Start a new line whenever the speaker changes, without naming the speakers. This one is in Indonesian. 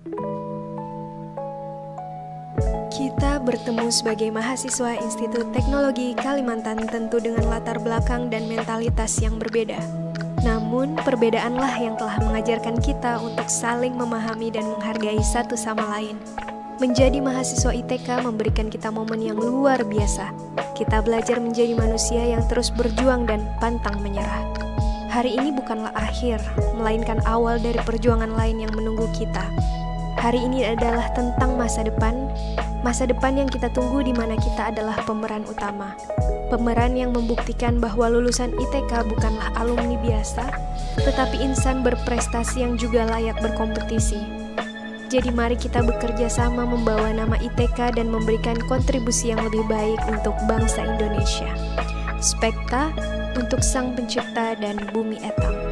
Kita bertemu sebagai mahasiswa Institut Teknologi Kalimantan tentu dengan latar belakang dan mentalitas yang berbeda. Namun, perbedaanlah yang telah mengajarkan kita untuk saling memahami dan menghargai satu sama lain. Menjadi mahasiswa ITK memberikan kita momen yang luar biasa. Kita belajar menjadi manusia yang terus berjuang dan pantang menyerah. Hari ini bukanlah akhir, melainkan awal dari perjuangan lain yang menunggu kita. Hari ini adalah tentang masa depan yang kita tunggu di mana kita adalah pemeran utama. Pemeran yang membuktikan bahwa lulusan ITK bukanlah alumni biasa, tetapi insan berprestasi yang juga layak berkompetisi. Jadi mari kita bekerja sama membawa nama ITK dan memberikan kontribusi yang lebih baik untuk bangsa Indonesia. Spekta untuk Sang Pencipta dan Bumi Etam.